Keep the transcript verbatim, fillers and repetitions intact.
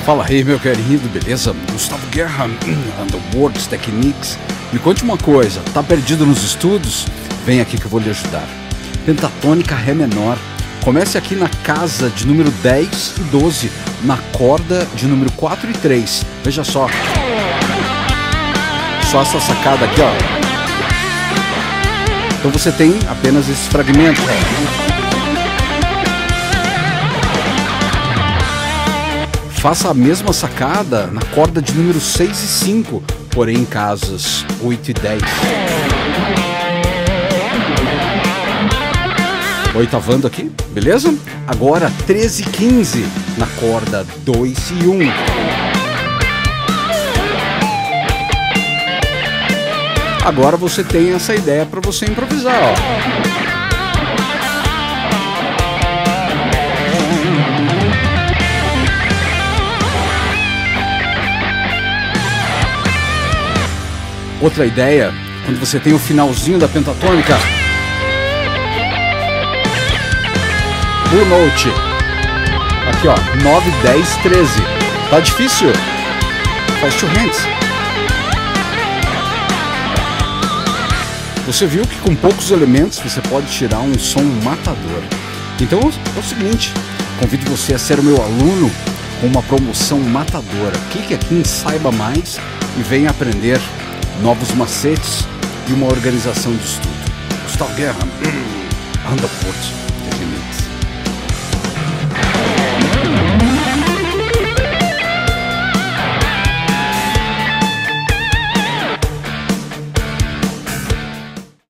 Fala aí, meu querido, beleza? Gustavo Guerra, Underworld Techniques. Me conte uma coisa, tá perdido nos estudos? Vem aqui que eu vou lhe ajudar. Pentatônica Ré menor. Comece aqui na casa de número dez e doze, na corda de número quatro e três. Veja só. Só essa sacada aqui, ó. Então você tem apenas esses fragmentos. Faça a mesma sacada na corda de número seis e cinco, porém em casas oito e dez. Oitavando aqui, beleza? Agora treze e quinze na corda dois e um. Agora você tem essa ideia para você improvisar, ó. Outra ideia, quando você tem o finalzinho da pentatônica. Blue Note. Aqui, ó, nove, dez, treze. Tá difícil? Faz two hands. Você viu que com poucos elementos você pode tirar um som matador. Então é o seguinte, convido você a ser o meu aluno com uma promoção matadora. Clique aqui em Saiba Mais e venha aprender novos macetes e uma organização de estudo. Gustavo Guerra, Underworld Techniques.